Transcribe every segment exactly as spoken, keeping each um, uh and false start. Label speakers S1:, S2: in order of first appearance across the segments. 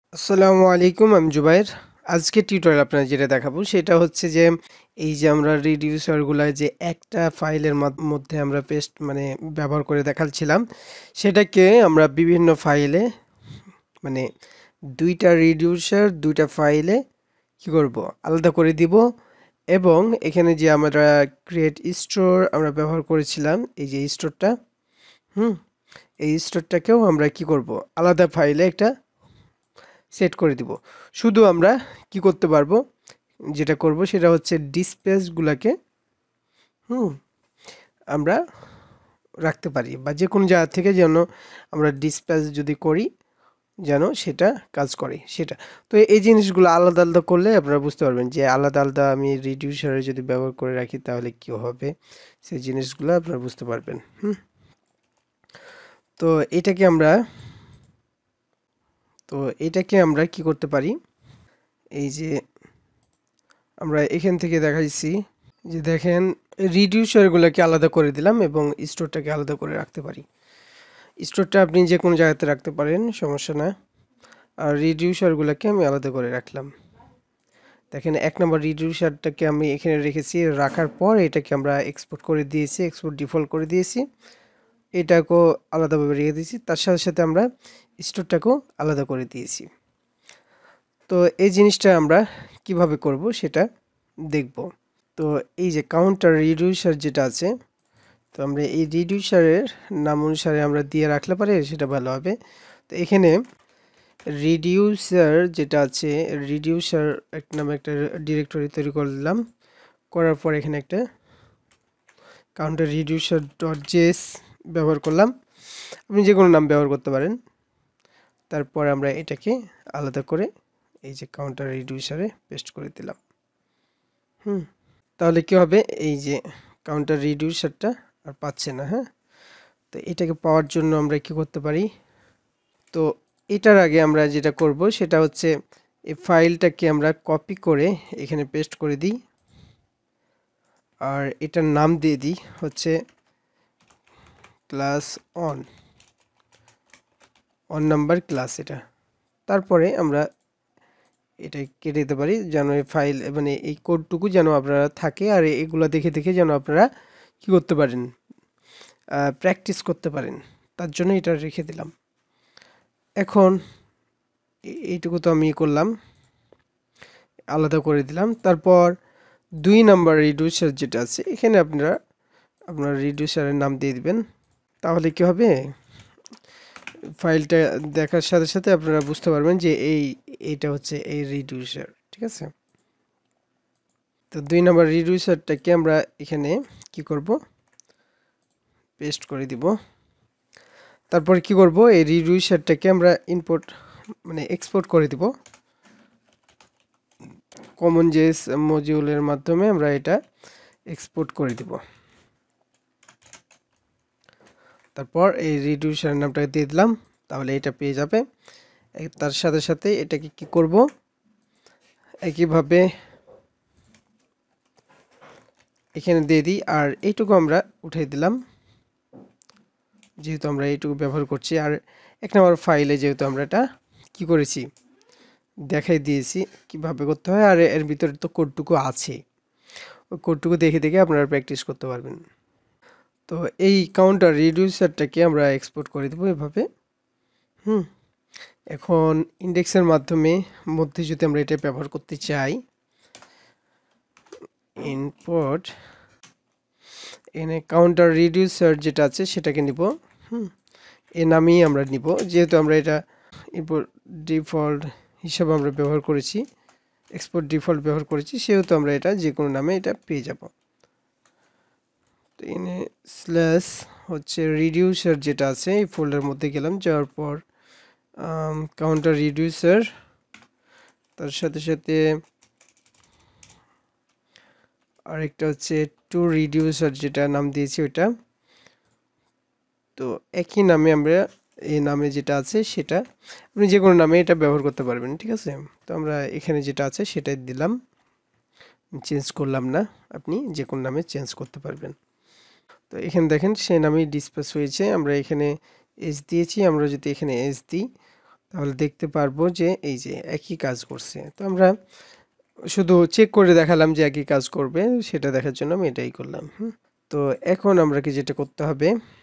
S1: আসসালামু আলাইকুম, আমি জুবাইর। আজকে টিউটোরিয়াল আপনার যেটা দেখাবো সেটা হচ্ছে যে এই যে আমরা রিডিউসারগুলা যে একটা ফাইলের মাধ- মধ্যে আমরা পেস্ট মানে ব্যবহার করে দেখাচ্ছিলাম, সেটাকে আমরা বিভিন্ন ফাইলে মানে দুইটা রিডিউসার দুইটা ফাইলে কি করব, আলাদা করে দিব। এবং এখানে যে আমরা ক্রিয়েট স্টোর আমরা ব্যবহার করেছিলাম, এই যে স্টোরটা, হুম এই স্টোরটাকেও আমরা কি করব, আলাদা ফাইলে একটা সেট করে দিব। শুধু আমরা কি করতে পারবো, যেটা করব সেটা হচ্ছে ডিসপ্লেসগুলোকে হুম আমরা রাখতে পারি, বা যে কোনো জায়গা থেকে যেন আমরা ডিসপ্লেস যদি করি যেন সেটা কাজ করে সেটা। তো এই জিনিসগুলো আলাদা আলাদা করলে আপনারা বুঝতে পারবেন যে আলাদা আলাদা আমি রিডিউসারে যদি ব্যবহার করে রাখি তাহলে কি হবে, সেই জিনিসগুলো আপনারা বুঝতে পারবেন। হুম তো এটাকে আমরা তো এটাকে আমরা কি করতে পারি, এই যে আমরা এখান থেকে দেখাইছি যে দেখেন রিডিউসারগুলোকে আলাদা করে দিলাম এবং স্টোরটাকে আলাদা করে রাখতে পারি। স্টোরটা আপনি যে কোনো জায়গাতে রাখতে পারেন, সমস্যা না। আর রিডিউসারগুলোকে আমি আলাদা করে রাখলাম। দেখেন এক নম্বর রিডিউসারটাকে আমি এখানে রেখেছি, রাখার পর এটাকে আমরা এক্সপোর্ট করে দিয়েছি, এক্সপোর্ট ডিফল্ট করে দিয়েছি, এটাকেও আলাদাভাবে রেখে দিয়েছি। তার সাথে সাথে আমরা স্টোরটাকেও আলাদা করে দিয়েছি। তো এই জিনিসটা আমরা কিভাবে করব সেটা দেখব। তো এই যে কাউন্টার রিডিউসার যেটা আছে, তো আমরা এই রিডিউসারের নাম অনুসারে আমরা দিয়ে রাখলে পারে সেটা ভালো হবে। তো এখানে রিডিউসার যেটা আছে, রিডিউসার এক নামে একটা ডিরেক্টরি তৈরি করলাম, করার পর এখানে একটা কাউন্টার রিডিউসার ডট জেএস ব্যবহার করলাম। আপনি যে কোনো নাম ব্যবহার করতে পারেন। তারপর আমরা এটাকে আলাদা করে এই যে কাউন্টার রিডিউসারে পেস্ট করে দিলাম। হুম তাহলে কি হবে, এই যে কাউন্টার রিডিউসারটা আর পাচ্ছে না। হ্যাঁ তো এটাকে পাওয়ার জন্য আমরা কি করতে পারি, তো এটার আগে আমরা যেটা করব সেটা হচ্ছে এই ফাইলটাকে আমরা কপি করে এখানে পেস্ট করে দিই, আর এটার নাম দিয়ে দিই হচ্ছে class on on number class এটা। তারপরে আমরা এটা কেটে দিতে পারি যেন এই ফাইল মানে এই কোডটুকু যেন আপনারা থাকে, আর এগুলো দেখে দেখে যেন আপনারা কি করতে পারেন, প্র্যাকটিস করতে পারেন। তার জন্য এটা রেখে দিলাম। এখন এইটুকু তো আমি করলাম, আলাদা করে দিলাম। তারপর দুই নাম্বার রিডিউসার যেটা আছে এখানে আপনারা আপনার রিডিউসারের নাম দিয়ে দিবেন। তাহলে কি হবে, ফাইলটা দেখার সাথে সাথে আপনারা বুঝতে পারবেন যে এই এইটা হচ্ছে এই রিডিউসার। ঠিক আছে, তো দুই নাম্বার রিডিউসারটাকে আমরা এখানে কি করব, পেস্ট করে দিব। তারপর কি করব, এই রিডিউসারটাকে আমরা ইম্পোর্ট মানে এক্সপোর্ট করে দিব কমন জেএস মডিউলের মাধ্যমে আমরা এটা এক্সপোর্ট করে দিব। তারপর এই রিডিউসার নামটা দিয়ে দিলাম, তাহলে এটা পেয়ে যাবে। তার সাথে সাথে এটাকে কি করব, একইভাবে এখানে দিয়ে দিই, আর এইটুকু আমরা উঠিয়ে দিলাম যেহেতু আমরা এইটুকু ব্যবহার করছি। আর এক নম্বর ফাইলে যেহেতু আমরা এটা কি করেছি দেখাই দিয়েছি কিভাবে করতে হয়, আর এর ভিতরে তো কোডটুকু আছে, ওই কোডটুকু দেখে দেখে আপনারা প্র্যাকটিস করতে পারবেন। তো এই কাউন্টার রিডিউসারটাকে আমরা এক্সপোর্ট করে দেবো এভাবে। হুম এখন ইন্ডেক্সের মাধ্যমে মধ্যে যদি আমরা এটা ব্যবহার করতে চাই, ইনপুট এনে কাউন্টার রিডিউসার যেটা আছে সেটাকে নিব। হুম এ নামেই আমরা নিব, যেহেতু আমরা এটা ইনপুট ডিফল্ট হিসাবে আমরা ব্যবহার করেছি, এক্সপোর্ট ডিফল্ট ব্যবহার করেছি, সেহেতু আমরা এটা যে কোনো নামে এটা পেয়ে যাব। তো এনে স্ল্যাশ হচ্ছে রিডিউসার যেটা আছে এই ফোল্ডার মধ্যে গেলাম, যাওয়ার পর কাউন্টার রিডিউসার, তার সাথে সাথে আরেকটা হচ্ছে টু রিডিউসার যেটা নাম দিয়েছি ওইটা। তো একই নামে আমরা এই নামে যেটা আছে সেটা আপনি যে কোনো নামে এটা ব্যবহার করতে পারবেন। ঠিক আছে, তো আমরা এখানে যেটা আছে সেটাই দিলাম, চেঞ্জ করলাম না, আপনি যে কোনো নামে চেঞ্জ করতে পারবেন। তো এখানে দেখেন সেই নামেই ডিসপ্লেস হয়েছে। আমরা এখানে এস দিয়েছি, আমরা যদি এখানে এস দিই তাহলে দেখতে পারবো যে এই যে একই কাজ করছে। তো আমরা শুধু চেক করে দেখালাম যে একই কাজ করবে, সেটা দেখার জন্য আমি এটাই করলাম। হুম। তো এখন আমরা কি যেটা করতে হবে,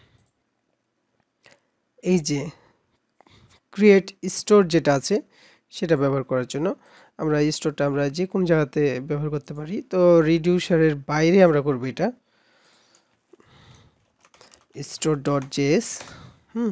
S1: এই যে ক্রিয়েট স্টোর যেটা আছে সেটা ব্যবহার করার জন্য আমরা স্টোরটা আমরা যে কোন জায়গাতে ব্যবহার করতে পারি। তো রিডিউসারের বাইরে আমরা করব এটা স্টোর ডট জেএস। হুম।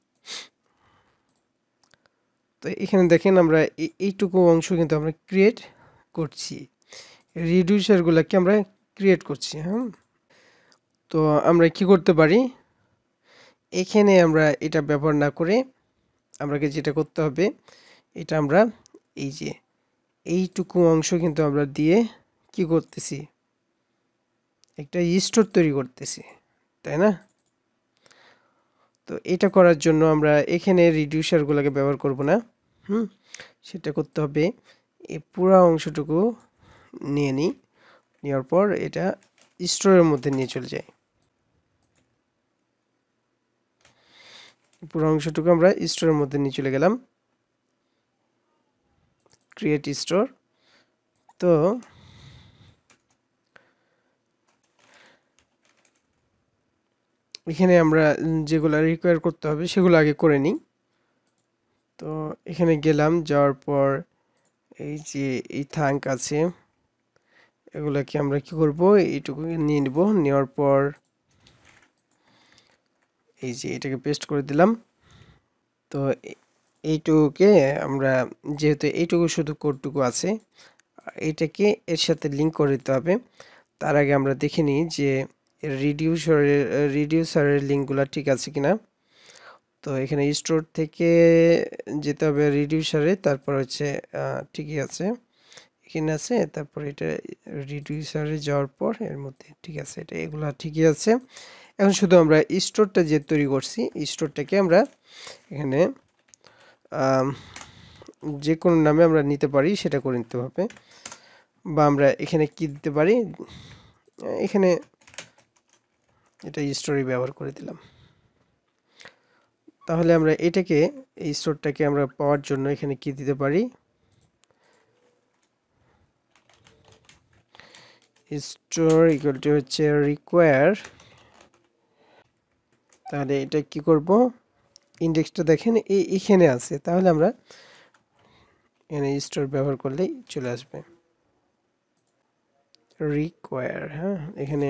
S1: তো এখানে দেখেন আমরা এইটুকু অংশ কিন্তু আমরা ক্রিয়েট করছি, রিডিউসারগুলোকে আমরা ক্রিয়েট করছি। হ্যাঁ, তো আমরা কি করতে পারি, এখানে আমরা এটা ব্যবহার না করে আমাকে যেটা করতে হবে, এটা আমরা এই যে এইটুকু অংশ কিন্তু আমরা দিয়ে কি করতেছি, একটা স্টোর তৈরি করতেছি, তাই না? তো এটা করার জন্য আমরা এখানে রিডিউসারগুলোকে ব্যবহার করব না। হুম, সেটা করতে হবে এই পুরো অংশটুকু নিয়ে নিই, নেওয়ার পর এটা স্টোরের মধ্যে নিয়ে চলে যায়। পুরো অংশটুকু আমরা স্টোরের মধ্যে নিয়ে চলে গেলাম, ক্রিয়েট স্টোর। তো এখানে আমরা যেগুলো রিকোয়ার করতে হবে সেগুলো আগে করে নিই। তো এখানে গেলাম, যাওয়ার পর এই যে এই থাঙ্ক আছে, এগুলাকে আমরা কি করব, এইটুকু নিয়ে নিব, নেওয়ার পর এই যে এটাকে পেস্ট করে দিলাম। তো এইটুকুকে আমরা, যেহেতু এইটুকু শুধু কোডটুকু আছে, এইটাকে এর সাথে লিঙ্ক করে দিতে হবে। তার আগে আমরা দেখে নিই যে রিডিউসারের রিডিউসারের লিঙ্কগুলো ঠিক আছে কিনা। তো এখানে স্টোর থেকে যেতে হবে রিডিউসারে, তারপর হচ্ছে ঠিকই আছে, এখানে আছে, তারপর এটা রিডিউসারে যাওয়ার পর এর মধ্যে ঠিক আছে, এটা এগুলো ঠিকই আছে। এখন শুধু আমরা স্টোরটা যে তৈরি করছি, স্টোরটাকে আমরা এখানে যে কোনো নামে আমরা নিতে পারি, সেটা করে নিতে হবে। বা আমরা এখানে কি দিতে পারি, এখানে এটা স্টোরি ব্যবহার করে দিলাম। তাহলে আমরা এটাকে, এই স্টোরটাকে আমরা পাওয়ার জন্য এখানে কি দিতে পারি, স্টোর ইকুয়াল টু হচ্ছে রিকোয়ার। তাহলে এটা কি করব, ইন্ডেক্সটা দেখেন এই এখানে আছে, তাহলে আমরা এখানে স্টোর ব্যবহার করলেই চলে আসবে রিকোয়ার। হ্যাঁ, এখানে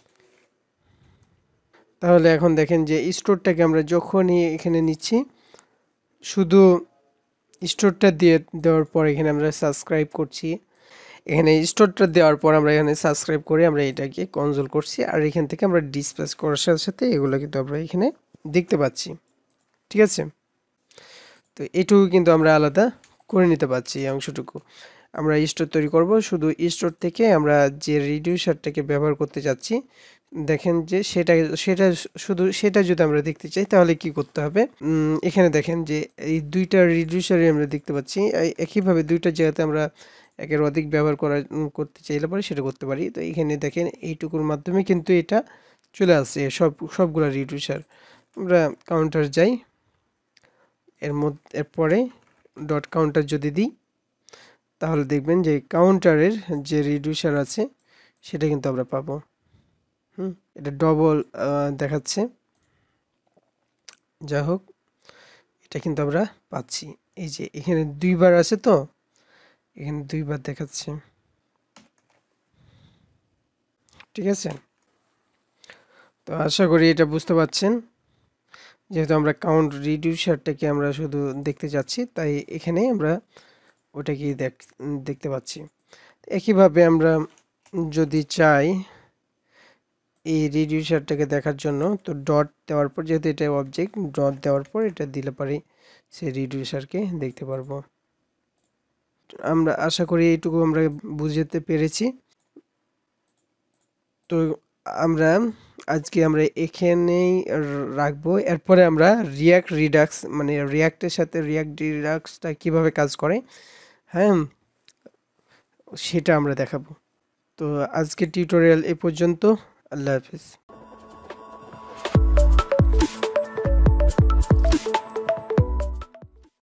S1: তাহলে এখন দেখেন যে স্টোরটাকে আমরা যখনই এখানে নিচ্ছি, শুধু স্টোরটা দিয়ে দেওয়ার পর এখানে আমরা সাবস্ক্রাইব করছি, এখানে স্টোরটা দেওয়ার পর আমরা এখানে সাবস্ক্রাইব করে আমরা এটাকে কনসোল করছি, আর এখান থেকে আমরা ডিসপ্লেস করার সাথে সাথে এগুলো কিন্তু আমরা এখানে দেখতে পাচ্ছি। ঠিক আছে, তো এটুকু কিন্তু আমরা আলাদা করে নিতে পারছি। এই অংশটুকু আমরা স্টোর তৈরি করব, শুধু স্টোর থেকে আমরা যে রিডিউসারটাকে ব্যবহার করতে যাচ্ছি, দেখেন যে সেটা সেটা শুধু সেটা যদি আমরা দেখতে চাই তাহলে কি করতে হবে, এখানে দেখেন যে এই দুইটা রিডিউসারই আমরা দেখতে পাচ্ছি। একইভাবে দুইটা জায়গাতে আমরা একের অধিক ব্যবহার করা করতে চাইলে পরে সেটা করতে পারি। তো এখানে দেখেন এইটুকুর মাধ্যমে কিন্তু এটা চলে আসছে সব সবগুলা রিডিউসার। আমরা কাউন্টার যাই, এর মধ্যে এরপরে ডট কাউন্টার যদি দিই, তাহলে দেখবেন যে কাউন্টারের যে রিডিউসার আছে সেটা কিন্তু আমরা পাবো। হুম, এটা ডবল দেখাচ্ছে, যাই হোক এটা কিন্তু আমরা পাচ্ছি। এই যে এখানে দুইবার আছে, তো এখানে দুইবার দেখাচ্ছে। ঠিক আছে, তো আশা করি এটা বুঝতে পারছেন। যেহেতু আমরা কাউন্ট রিডিউসারটাকে আমরা শুধু দেখতে যাচ্ছি, তাই এখানে আমরা ওটাকেই দেখ দেখতে পাচ্ছি। একইভাবে আমরা যদি চাই এই রিডিউসারটাকে দেখার জন্য, তো ডট দেওয়ার পর, যেহেতু এটা অবজেক্ট, ডট দেওয়ার পর এটা দিলে পারি সেই রিডিউসারকে দেখতে পারবো। আমরা আশা করি এইটুকু আমরা বুঝতে পেরেছি। তো আমরা আজকে আমরা এখানেই রাখবো। এরপরে আমরা রিয়াক্ট রিডাক্স, মানে রিয়াক্টের সাথে রিয়াক্ট রিডাক্সটা কিভাবে কাজ করে, হ্যাঁ, সেটা আমরা দেখাবো। তো আজকের টিউটোরিয়াল এ পর্যন্ত। আল্লাহ হাফেজ।